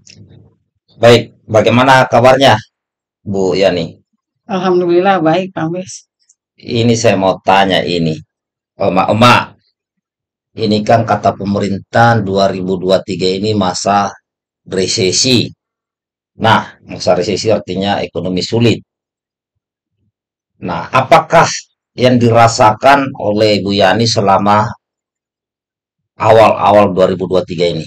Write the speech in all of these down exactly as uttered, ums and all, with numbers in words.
Baik, bagaimana kabarnya, Bu Yani? Alhamdulillah baik, Pak Bes. Ini saya mau tanya ini, Oma-oma, ini kan kata pemerintah dua ribu dua puluh tiga ini masa resesi. Nah, masa resesi artinya ekonomi sulit. Nah, apakah yang dirasakan oleh Bu Yani selama awal-awal dua ribu dua puluh tiga ini?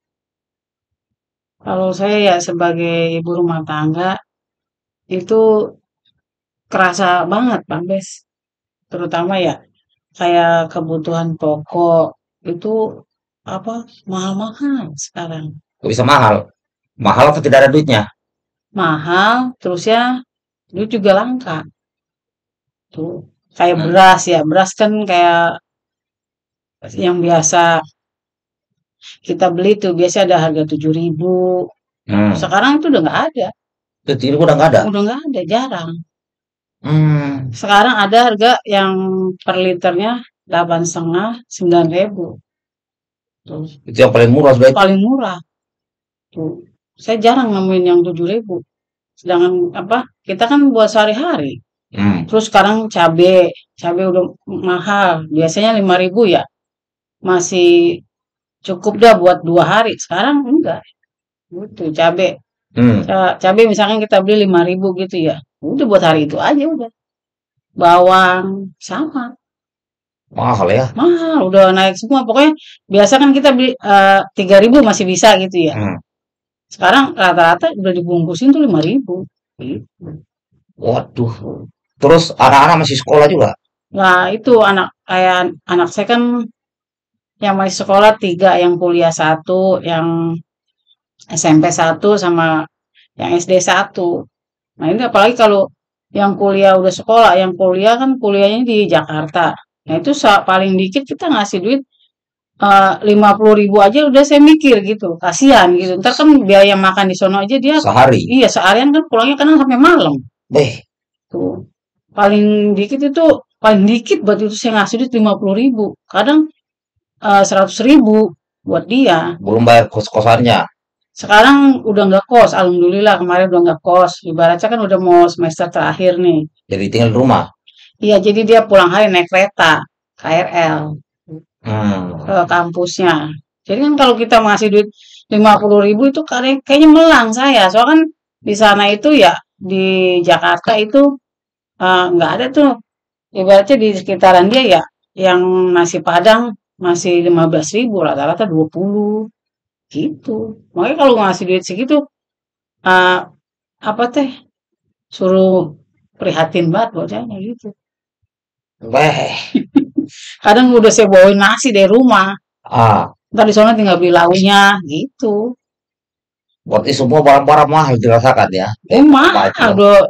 Kalau saya ya sebagai ibu rumah tangga itu kerasa banget, Pak Bes. Terutama ya kayak kebutuhan pokok itu apa mahal-mahal sekarang. Kok bisa mahal? Mahal atau tidak ada duitnya? Mahal, terus ya itu juga langka. Tuh kayak Hmm. beras ya, beras kan kayak yang biasa kita beli tuh biasa ada harga tujuh ribu. Hmm. Sekarang itu udah nggak ada, Itu ini udah nggak ada. udah nggak ada, jarang. Hmm. Sekarang ada harga yang per liternya delapan setengah sembilan ribu. Tuh, Itu yang paling murah sudah itu. paling murah. Tuh, saya jarang nemuin yang tujuh ribu. Sedangkan apa? Kita kan buat sehari-hari. Hmm. Terus sekarang cabe, cabe udah mahal. Biasanya lima ribu ya, masih cukup dah buat dua hari. Sekarang enggak. Gitu, cabe. Hmm. Ca- Cabe misalkan kita beli lima ribu gitu ya. Udah buat hari itu aja udah. Bawang sama. Mahal ya. Mahal, udah naik semua. Pokoknya biasa kan kita beli eh, tiga ribu masih bisa gitu ya. Hmm. Sekarang rata-rata udah dibungkusin tuh lima ribu. Gitu. Waduh. Terus anak-anak masih sekolah juga. Nah itu anak kayak anak saya kan yang masih sekolah tiga, yang kuliah satu, yang S M P satu, sama yang S D satu. Nah ini apalagi kalau yang kuliah udah sekolah, yang kuliah kan kuliahnya di Jakarta. Nah itu sa- paling dikit kita ngasih duit lima puluh ribu aja udah saya mikir gitu, kasihan gitu. Ntar kan biaya makan di sono aja dia, Sehari. iya seharian kan pulangnya kadang sampai malam. Beh, Tuh, paling dikit itu, paling dikit buat itu saya ngasih duit lima puluh ribu. Kadang eh, seratus ribu buat dia. belum bayar kos-kosannya. Sekarang udah nggak kos, alhamdulillah kemarin udah nggak kos. Ibaratnya kan udah mau semester terakhir nih. Jadi tinggal di rumah. Iya, jadi dia pulang hari naik kereta, K R L. Ke Hmm. kampusnya. Jadi kan kalau kita ngasih duit lima puluh ribu itu kayaknya kayaknya melang saya. Soalnya kan di sana itu ya di Jakarta itu eh, nggak ada tuh. Ibaratnya di sekitaran dia ya yang nasi Padang masih lima belas ribu, rata-rata dua puluh gitu. Makanya kalau ngasih duit segitu eh, apa teh suruh prihatin banget bocahnya gitu. Beh. Kadang udah saya bawain nasi dari rumah. Ah, Ntar di sana tinggal beli lauknya gitu. berarti semua barang-barang mahal dirasakan ya. Oh Eh, apa mahal, aja. udah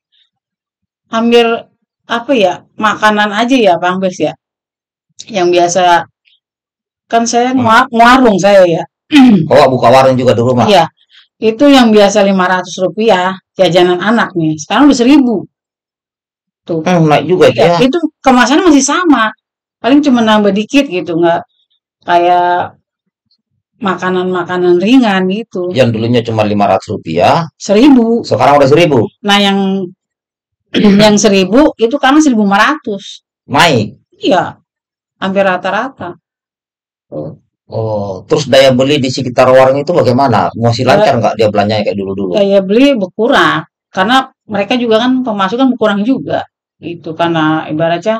hampir apa ya, makanan aja ya Bang Bes ya. Yang biasa kan saya Hmm. ngua- nguarung saya ya. Oh, buka warung juga di rumah. Iya, itu yang biasa lima ratus rupiah jajanan anak nih. Sekarang udah seribu tuh. Hmm, naik juga itu Iya, ya. itu kemasannya masih sama. Paling cuma nambah dikit gitu, nggak kayak makanan-makanan ringan gitu. Yang dulunya cuma lima ratus rupiah, Seribu. sekarang udah seribu. Nah yang yang seribu itu karena seribu lima ratus. Naik. Iya, hampir rata-rata. Tuh. Oh, terus daya beli di sekitar warung itu bagaimana? Masih lancar Da- nggak dia belanjanya kayak dulu-dulu? daya beli berkurang karena mereka juga kan pemasukan berkurang juga itu karena ibaratnya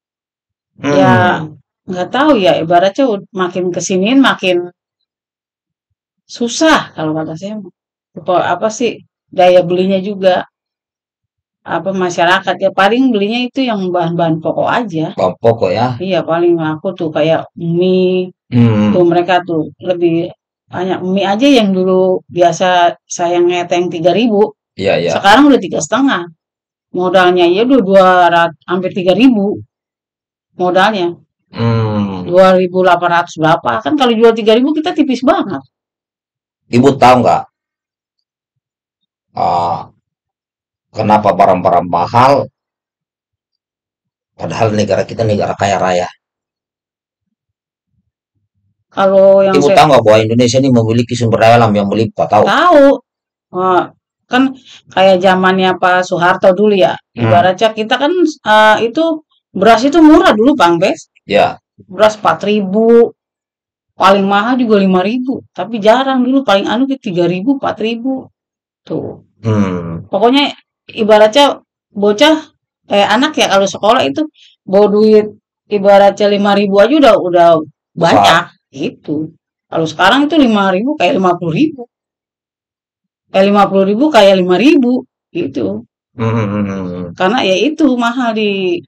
ya Hmm. nggak tahu ya ibaratnya ud- makin kesiniin makin susah kalau kata saya mah. apa apa sih daya belinya juga apa masyarakat ya paling belinya itu yang bahan-bahan pokok aja. Bawang pokok ya. Iya paling laku tuh kayak mie tuh Hmm. mereka tuh lebih banyak mie aja yang dulu biasa saya ngeteng tiga ribu Iya, iya. sekarang udah tiga setengah. Modalnya ya udah dua ratus hampir tiga ribu modalnya. Hmm. Dua ribu delapan ratus berapa? Kan kalau jual tiga ribu kita tipis banget. Ibu tahu nggak? Ah, kenapa barang-barang mahal? Padahal negara kita negara kaya raya. Kalau yang Ibu saya tahu nggak bahwa Indonesia ini memiliki sumber daya alam yang melimpah, tahu? tahu, eh, kan kayak zamannya Pak Soeharto dulu ya, Hmm, ibaratnya kita kan eh, itu beras itu murah dulu Bang Bes, ya. beras empat ribu, paling mahal juga lima ribu, tapi jarang dulu paling anu ke tiga ribu, empat ribu tuh. Hmm, Pokoknya ibaratnya bocah eh anak ya kalau sekolah itu bawa duit ibaratnya lima ribu aja udah udah banyak besar. itu. Kalau sekarang itu lima ribu kayak lima puluh ribu, kayak lima puluh ribu kayak lima ribu gitu. Hmm, hmm, hmm, hmm, hmm. Karena ya itu mahal di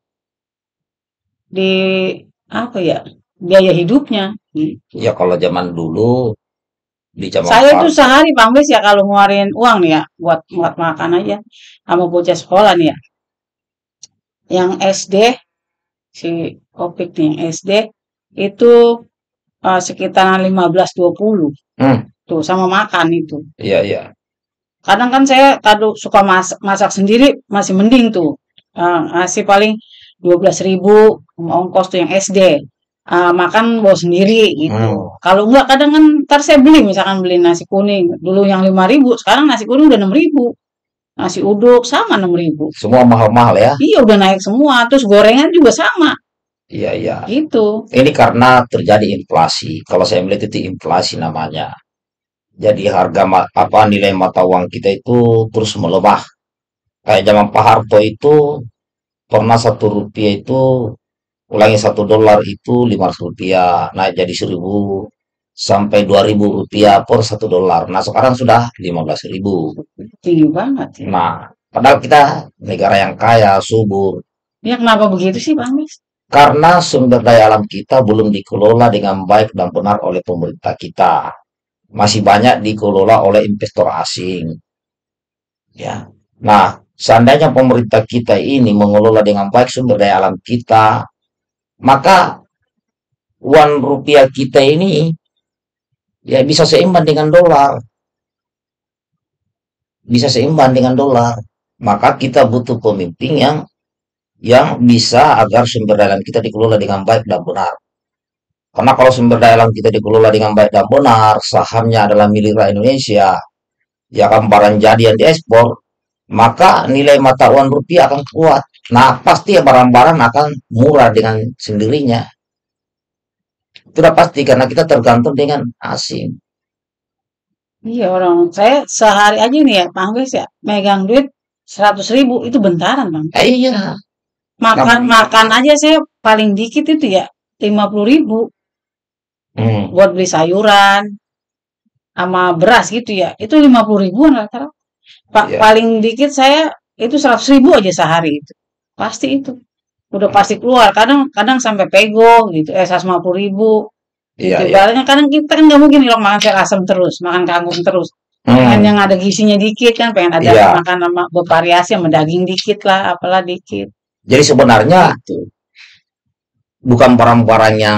di apa ya, biaya hidupnya gitu. Ya kalau zaman dulu di zaman Saya Pak tuh sehari Bang Bes ya kalau ngeluarin uang nih ya buat buat makan aja sama bocah sekolah nih ya. Yang S D si Opik nih yang S D itu eh, sekitaran lima belas dua puluh Hmm, tuh sama makan itu. iya iya. Kadang kan saya kado suka masak, masak sendiri masih mending tuh. Eh, ngasih paling dua belas ribu ongkos tuh yang S D. Eh, makan bawa sendiri gitu. Hmm, Kalau enggak kadang kan ntar saya beli misalkan beli nasi kuning. Dulu yang lima ribu, sekarang nasi kuning udah enam ribu. Nasi uduk sama enam ribu. semua mahal-mahal ya. Iya udah naik semua. Terus gorengan juga sama Iya iya. gitu. Ini karena terjadi inflasi. Kalau saya melihat itu inflasi namanya. Jadi harga ma- apa nilai mata uang kita itu terus melemah. Kayak zaman Pak Harto itu pernah satu rupiah itu, ulangi, satu dolar itu lima ratus rupiah, naik jadi seribu sampai dua ribu rupiah per satu dolar. Nah sekarang sudah lima belas ribu. Tinggi banget ya. Nah padahal kita negara yang kaya, subur, Ya kenapa begitu sih Bang Mis? karena sumber daya alam kita belum dikelola dengan baik dan benar oleh pemerintah kita. Masih banyak dikelola oleh investor asing. Ya. Nah, seandainya pemerintah kita ini mengelola dengan baik sumber daya alam kita, maka uang rupiah kita ini ya bisa seimbang dengan dolar, bisa seimbang dengan dolar. Maka kita butuh pemimpin yang yang bisa agar sumber daya alam kita dikelola dengan baik dan benar. Karena kalau sumber daya alam kita dikelola dengan baik dan benar, sahamnya adalah milik rakyat Indonesia, ya kan barang jadi yang diekspor, maka nilai mata uang rupiah akan kuat. Nah, pasti ya barang-barang akan murah dengan sendirinya. Itu udah pasti karena kita tergantung dengan asing. Iya orang saya sehari aja nih ya Bang Mis ya megang duit seratus ribu itu bentaran Bang. Eh, iya. Makan Nah, makan aja saya paling dikit itu ya lima puluh ribu hmm, buat beli sayuran sama beras gitu ya. Itu lima puluh ribuan rata-rata. Pa- iya, paling dikit saya itu seratus ribu aja sehari itu. Pasti itu. Udah pasti keluar. Kadang kadang sampai pego gitu. Eh seratus lima puluh ribu iya, gitu. iya. Ibaratnya kadang kita kan nggak mungkin loh makan sayur asam terus, makan kangkung terus. Pengen Hmm, yang ada gizinya dikit kan, pengen ada iya. makan sama bervariasi sama daging dikit lah, apalah dikit Jadi sebenarnya gitu. bukan barang-barang yang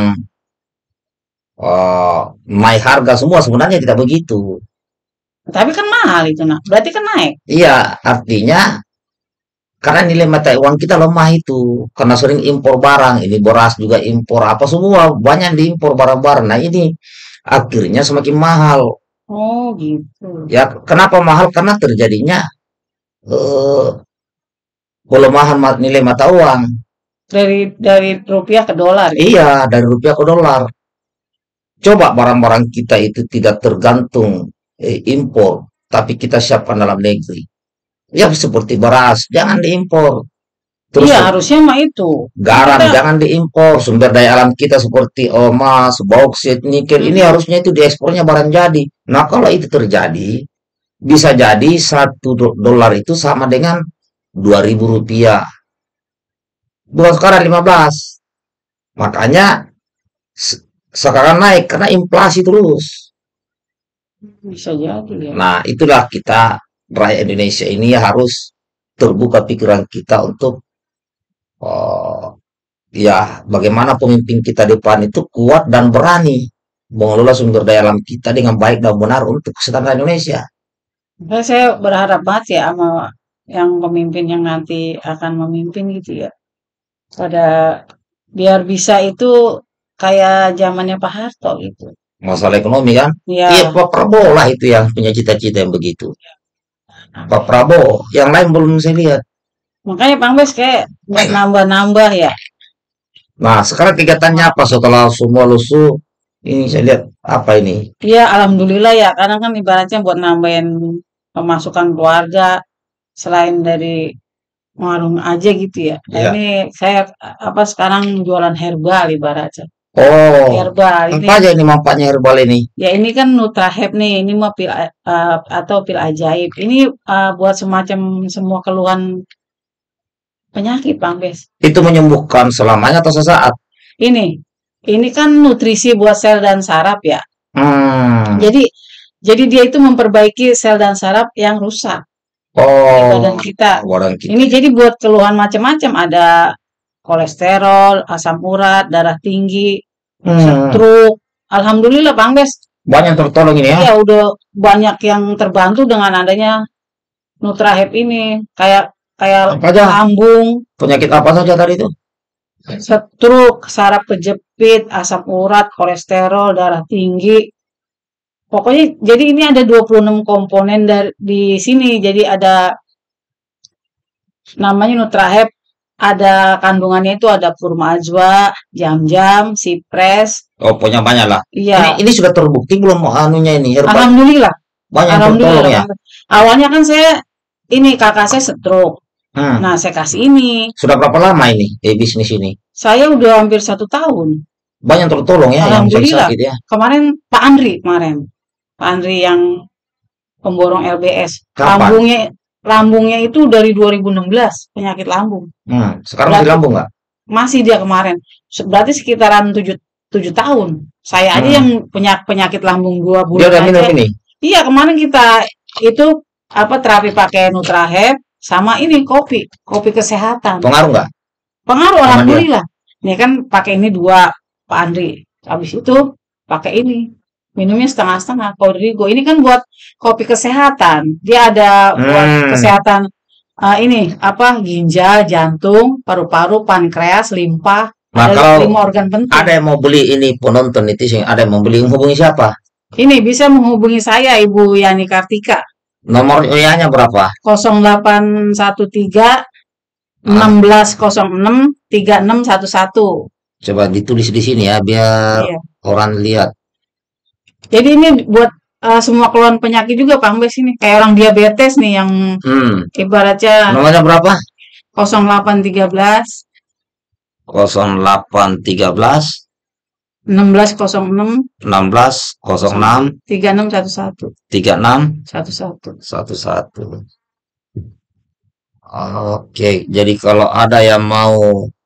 eh, naik harga semua, sebenarnya tidak begitu. Tapi kan mahal itu nak. Berarti kan naik. Iya, artinya karena nilai mata uang kita lemah itu, karena sering impor barang, ini beras juga impor, apa semua banyak diimpor barang-barang. Nah ini akhirnya semakin mahal. Oh gitu. Ya, kenapa mahal? Karena terjadinya eh, pelemahan ma- nilai mata uang. Dari dari rupiah ke dolar gitu. Iya, dari rupiah ke dolar. Coba barang-barang kita itu tidak tergantung eh, impor, tapi kita siapkan dalam negeri. Ya seperti beras, jangan diimpor. Terus Iya harusnya mah itu. Kan garam kita jangan diimpor, sumber daya alam kita seperti emas, bauksit, nikel, ini mm-mm. harusnya itu diekspornya barang jadi. Nah, kalau itu terjadi, bisa jadi satu do- dolar itu sama dengan dua ribu rupiah. Bukan sekarang lima belas. Makanya se- sekarang naik karena inflasi terus. Bisa jadi ya. Nah, itulah kita rakyat Indonesia ini harus terbuka pikiran kita untuk eh, ya bagaimana pemimpin kita depan itu kuat dan berani mengelola sumber daya alam kita dengan baik dan benar untuk kesejahteraan Indonesia. Makanya saya berharap banget ya sama yang pemimpin yang nanti akan memimpin gitu ya. Pada biar bisa itu kayak zamannya Pak Harto gitu. Masalah ekonomi kan? Iya, Ya, Pak Prabowo lah itu yang punya cita-cita yang begitu. Pak Prabowo, yang lain belum saya lihat. makanya Bang Bes kayak buat nambah-nambah ya. Nah, sekarang kegiatannya apa setelah semua lusuh? Ini saya lihat apa ini? Iya, alhamdulillah ya, karena kan ibaratnya buat nambahin pemasukan keluarga selain dari warung aja gitu ya. Nah, Ya. ini saya apa sekarang jualan herbal ibaratnya. Oh, Herbal apa ini aja ini manfaatnya herbal ini? ya ini kan Nutrahep nih, ini mah pil a- eh, atau pil ajaib. Ini eh, buat semacam semua keluhan penyakit, Bang Bes. Itu menyembuhkan selamanya atau sesaat? Ini, ini kan nutrisi buat sel dan saraf ya. Hmm. Jadi, jadi dia itu memperbaiki sel dan saraf yang rusak di Oh, badan kita. orang kita. Ini jadi buat keluhan macam-macam. Ada kolesterol, asam urat, darah tinggi, Hmm. stroke. Alhamdulillah, Bang Bes. Banyak tertolong ini ya. Ya udah banyak yang terbantu dengan adanya Nutrahep ini. Kayak kayak Apa aja? lambung, Penyakit apa saja tadi itu? stroke, saraf kejepit, asam urat, kolesterol, darah tinggi. Pokoknya jadi ini ada dua puluh enam komponen dari di sini. Jadi ada namanya Nutrahep, ada kandungannya itu ada kurma ajwa, jam-jam, sipres. Oh, pokoknya banyak lah. Ini Iya, ini sudah terbukti belum anunya ini herbal? alhamdulillah. Banyak yang tertolong Alhamdulillah, ya. Bang. Awalnya kan saya ini kakak saya stroke. Hmm. Nah, saya kasih ini. Sudah berapa lama ini eh, bisnis ini? Saya udah hampir satu tahun. Banyak tertolong ya yang Alhamdulillah. sakit-sakit ya. Kemarin Pak Andri kemarin. Pak Andri yang pemborong L B S. Kapan? Lambungnya lambungnya itu dari dua ribu enam belas penyakit lambung. Hmm. Sekarang masih Berarti lambung nggak? masih dia kemarin. Se- Berarti sekitaran tujuh tujuh tahun. Saya aja Hmm. yang punya penyakit lambung dua Dia bulan udah minum aja. ini. Iya, kemarin kita itu apa terapi pakai Nutrahep sama ini kopi, kopi kesehatan. Pengaruh nggak Pengaruh sama dia? alhamdulillah. Nih kan pakai ini dua Pak Andri. Habis itu pakai ini. Minumnya setengah-setengah Kodrigo. Ini kan buat kopi kesehatan. Dia ada buat Hmm. kesehatan eh, ini apa ginjal, jantung, paru-paru, pankreas, limpa. Nah, Ada kalau lima organ penting. ada yang mau beli ini penonton itu sih, ada yang mau beli hubungi siapa? Ini bisa menghubungi saya Ibu Yani Kartika Nomor W A-nya berapa? nol delapan satu tiga enam Ah, belas nol enam tiga enam satu satu. coba ditulis di sini ya biar Iya. orang lihat. Jadi ini buat eh, semua keluhan penyakit juga Pak Ambes ini. Kayak orang diabetes nih yang Hmm. ibaratnya Nomornya berapa? nol delapan tiga belas nol delapan tiga belas enam belas nol enam enam belas nol enam tiga enam satu satu tiga enam satu satu. satu satu. Oke, jadi kalau ada yang mau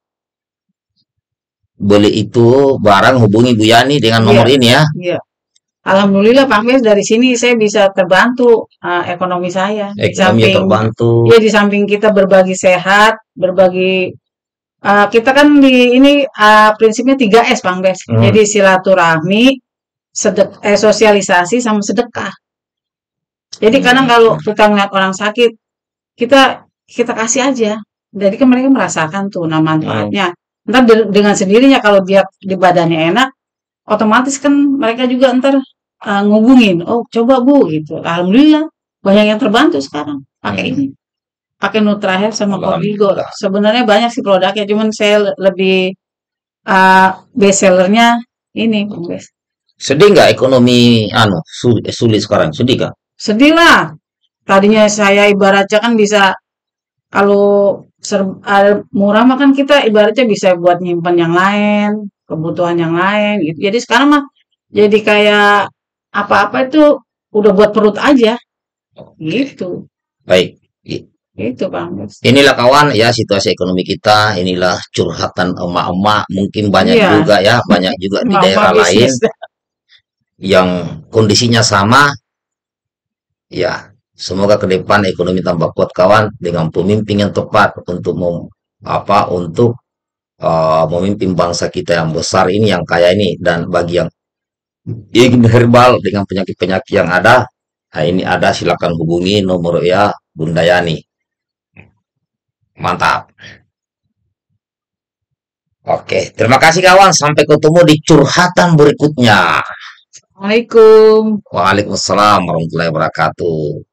beli itu barang hubungi Bu Yani dengan Iya, nomor ini ya. iya. Alhamdulillah Pak Ambes dari sini saya bisa terbantu eh, ekonomi saya. Di Ekonomi samping terbantu. ya di samping kita berbagi sehat, berbagi eh, kita kan di ini eh, prinsipnya tiga S Bang Bes. Hmm. Jadi silaturahmi, sedek, eh, sosialisasi sama sedekah. Jadi kadang kalau kita ngeliat orang sakit, kita kita kasih aja. Jadi kan mereka merasakan tuh nah Hmm. manfaatnya. Ntar de- dengan sendirinya kalau dia di badannya enak, otomatis kan mereka juga ntar eh, ngubungin. Oh coba Bu gitu. Alhamdulillah banyak yang terbantu sekarang pakai Hmm. ini. Pakai Nutrahep sama Kodigo. Alhamdulillah. Sebenarnya banyak sih produknya, cuman saya le- lebih uh, best sellernya ini, Bang Bes. Sedih nggak ekonomi anu sulit, sulit sekarang? Sedih nggak? Sedih lah. Tadinya saya ibaratnya kan bisa kalau ser- ada murah mah kan kita ibaratnya bisa buat nyimpan yang lain, kebutuhan yang lain gitu. Jadi sekarang mah jadi kayak apa-apa itu udah buat perut aja gitu. Baik. I- Gitu, Bang Bes. Inilah kawan ya situasi ekonomi kita. Inilah curhatan emak-emak. Mungkin banyak Iya, juga ya, banyak juga di mama daerah lain bisnis. yang kondisinya sama. Ya, semoga ke depan ekonomi tambah kuat kawan dengan pemimpin yang tepat untuk mem- apa untuk uh, memimpin bangsa kita yang besar ini yang kaya ini dan bagi yang ingin herbal dengan penyakit-penyakit yang ada, nah ini ada silakan hubungi nomor ya Bunda Yani. Mantap. Oke, terima kasih kawan. Sampai ketemu di curhatan berikutnya. Assalamualaikum. Waalaikumsalam warahmatullahi wabarakatuh.